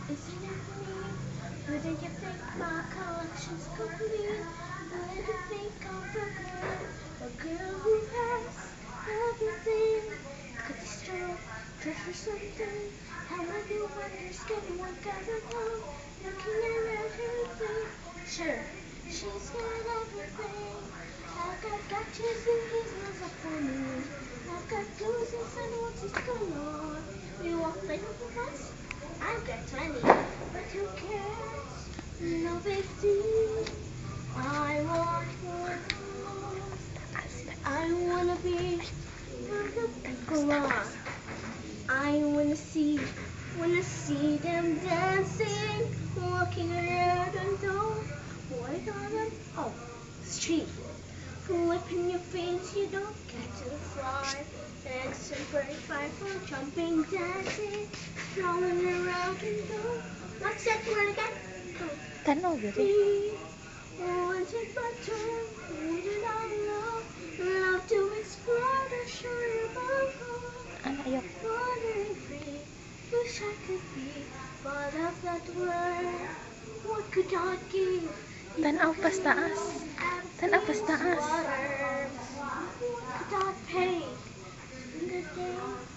Isn't it neat? Wouldn't you think my collection's complete? Wouldn't you think I'm a girl who has everything? Could be strong, dress for something. How many wonders can one gather now? Looking at everything. Sure, she's got everything. I've got gotchas and gizmos up for me. I've got gooses and what's it going on? You want to play with us? I've got plenty, but who cares? No big deal. I want more. I wanna be where the people are. I wanna see them dancing, walking around and know what are them? Oh, street. Flipping your fins, you don't get to fly. Eggs and bird fly for jumping, dancing, rolling around and go. What's that word again? Tanaw, diri. Wanted my turn, needed I love to explore the shore above. Ana, ayok. Wandering free, wish I could be part of that world. What could I give? Tanaw pas taas. Tanaw pas taas. What could I pay in the day?